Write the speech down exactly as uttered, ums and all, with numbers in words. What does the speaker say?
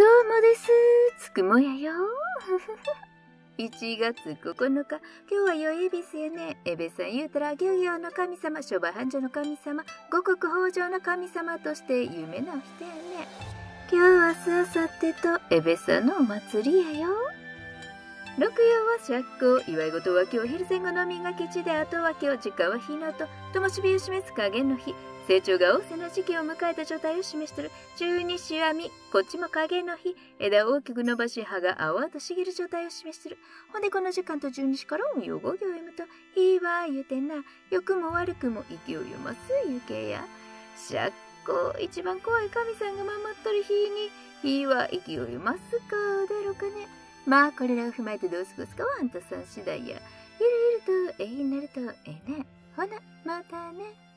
どうもです。つくもやよ。いちがつここのか、今日はよいえびすよね。えべさん言うたら、漁業の神様、商売繁盛の神様、五穀豊穣の神様として有名なお人やね。今日、明日、明後日と、えべさんのお祭りやよ。六曜は釈光、祝い事は今日昼前後のみが吉で、あとは今日時間は日のと、灯火を示す影の日、成長が旺盛な時期を迎えた状態を示している十二支はみ、こっちも影の日、枝を大きく伸ばし葉が青々と茂る状態を示している。ほんでこの時間と十二支からも用語行を読むと、いいわ言うてな、良くも悪くも息を読ます言うけや。釈光、一番怖い神さんが守っとる日に、日は息を読ますかだろうかね。まあこれらを踏まえてどう過ごすかはあんたさん次第や。ゆるゆると永遠になるとええね。ほな、またね。